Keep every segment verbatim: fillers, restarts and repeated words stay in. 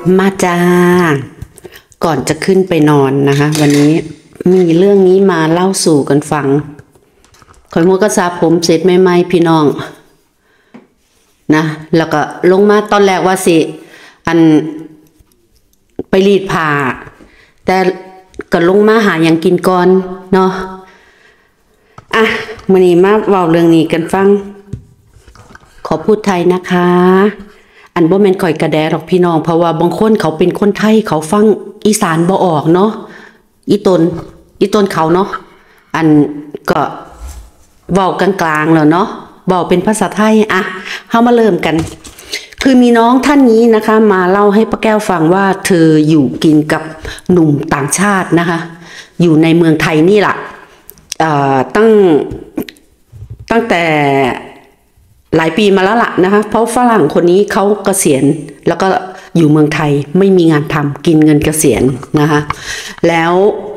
มาจ้าก่อนจะขึ้นไปนอนนะคะวันนี้มีเรื่องนี้มาเล่าสู่กันฟังคอยมัวก็สาผมเสร็จไม่ไม่พี่น้องนะแล้วก็ลงมาตอนแรกว่าสิอันไปรีดผ้าแต่ก็ลงมาหาอย่างกินก่อนเนาะอ่ะมื้อนี้มาเว้าเรื่องนี้กันฟังขอพูดไทยนะคะอันบ่แม่นข่อยกระแดหรอกพี่น้องเพราะว่าบางคนเขาเป็นคนไทยเขาฟังอีสานบ่ออกเนาะอีตนอีตนเขาเนาะอันก็เว้ากลางๆแล้วเนาะเว้าเป็นภาษาไทยอ่ะเฮามาเริ่มกันคือมีน้องท่านนี้นะคะมาเล่าให้ป้าแก้วฟังว่าเธออยู่กินกับหนุ่มต่างชาตินะคะอยู่ในเมืองไทยนี่แหละเอ่อตั้งตั้งแต่หลายปีมาแล้วล่ะนะคะเพราะฝรั่งคนนี้เขาเกษียณแล้วก็อยู่เมืองไทยไม่มีงานทำกินเงินเกษียณนะคะแล้ว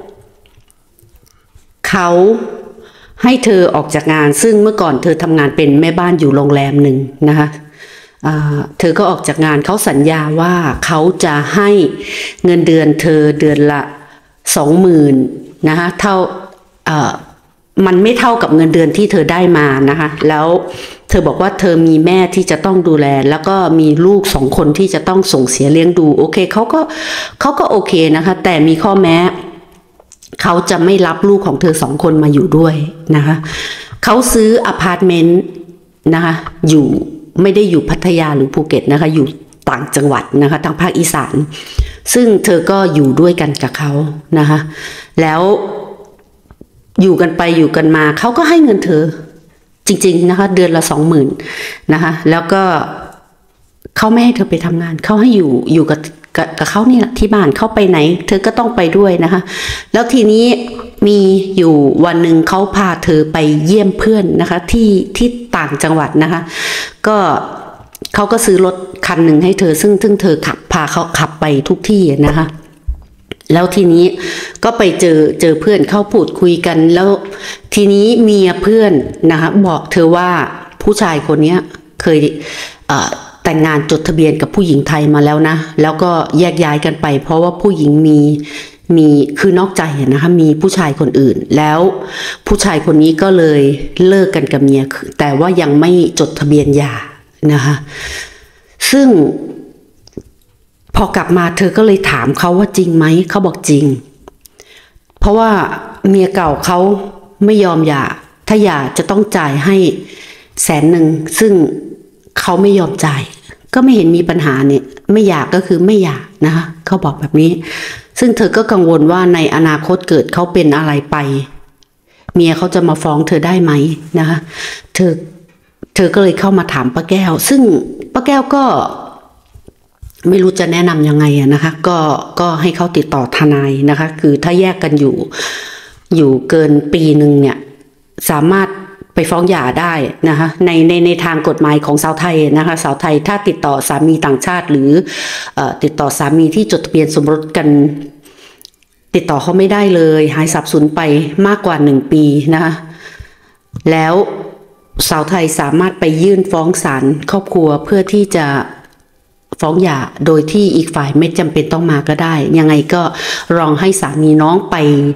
เขาให้เธอออกจากงานซึ่งเมื่อก่อนเธอทำงานเป็นแม่บ้านอยู่โรงแรมหนึ่งนะคะเธอก็ออกจากงานเขาสัญญาว่าเขาจะให้เงินเดือนเธอเดือนละสองหมื่นนะคะเท่ามันไม่เท่ากับเงินเดือนที่เธอได้มานะคะแล้วเธอบอกว่าเธอมีแม่ที่จะต้องดูแลแล้วก็มีลูกสองคนที่จะต้องส่งเสียเลี้ยงดูโอเคเขาก็เขาก็โอเคนะคะแต่มีข้อแม้เขาจะไม่รับลูกของเธอสองคนมาอยู่ด้วยนะคะเขาซื้ออพาร์ตเมนต์นะคะอยู่ไม่ได้อยู่พัทยาหรือภูเก็ตนะคะอยู่ต่างจังหวัดนะคะทางภาคอีสานซึ่งเธอก็อยู่ด้วยกันกับเขานะคะแล้วอยู่กันไปอยู่กันมาเขาก็ให้เงินเธอจริงๆนะคะเดือนละสองหมื่นนะคะแล้วก็เขาไม่ให้เธอไปทำงานเขาให้อยู่อยู่กับกับเขาเนี่ยที่บ้านเขาไปไหนเธอก็ต้องไปด้วยนะคะแล้วทีนี้มีอยู่วันหนึ่งเขาพาเธอไปเยี่ยมเพื่อนนะคะที่ที่ต่างจังหวัดนะคะก็เขาก็ซื้อรถคันหนึ่งให้เธอซึ่งซึ่งเธอขับพาเขาขับไปทุกที่นะคะแล้วทีนี้ก็ไปเจอเจอเพื่อนเข้าพูดคุยกันแล้วทีนี้เมียเพื่อนนะคะบอกเธอว่าผู้ชายคนนี้เคยเอ่อแต่งงานจดทะเบียนกับผู้หญิงไทยมาแล้วนะแล้วก็แยกย้ายกันไปเพราะว่าผู้หญิงมีมีคือนอกใจนะคะมีผู้ชายคนอื่นแล้วผู้ชายคนนี้ก็เลยเลิกกันกับเมียแต่ว่ายังไม่จดทะเบียนหย่านะคะซึ่งพอกลับมาเธอก็เลยถามเขาว่าจริงไหมเขาบอกจริงเพราะว่าเมียเก่าเขาไม่ยอมหย่าถ้าหย่าจะต้องจ่ายให้แสนหนึ่งซึ่งเขาไม่ยอมจ่ายก็ไม่เห็นมีปัญหาเนี่ยไม่หย่าก็คือไม่หย่านะคะเขาบอกแบบนี้ซึ่งเธอก็กังวลว่าในอนาคตเกิดเขาเป็นอะไรไปเมียเขาจะมาฟ้องเธอได้ไหมนะคะเธอเธอก็เลยเข้ามาถามป้าแก้วซึ่งป้าแก้วก็ไม่รู้จะแนะนำยังไงนะคะก็ก็ให้เขาติดต่อทนายนะคะคือถ้าแยกกันอยู่อยู่เกินปีหนึ่งเนี่ยสามารถไปฟ้องหย่าได้นะคะในในในทางกฎหมายของสาวไทยนะคะสาวไทยถ้าติดต่อสามีต่างชาติหรือเอ่อติดต่อสามีที่จดทะเบียนสมรสกันติดต่อเขาไม่ได้เลยหายสับสูญไปมากกว่าหนึ่งปีนะคะแล้วสาวไทยสามารถไปยื่นฟ้องศาลครอบครัวเพื่อที่จะฟ้องหย่าโดยที่อีกฝ่ายไม่จำเป็นต้องมาก็ได้ยังไงก็ลองให้สามีน้องไป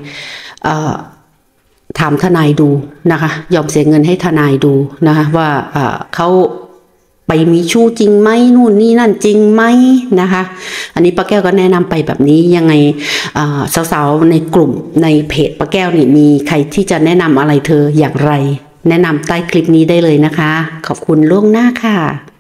ถามทนายดูนะคะยอมเสียเงินให้ทนายดูนะคะว่าเขาไปมีชู้จริงไหมนู่นนี่นั่นจริงไหมนะคะอันนี้ป้าแก้วก็แนะนำไปแบบนี้ยังไงสาวๆในกลุ่มในเพจป้าแก้วนี่มีใครที่จะแนะนำอะไรเธออย่างไรแนะนำใต้คลิปนี้ได้เลยนะคะขอบคุณล่วงหน้าค่ะ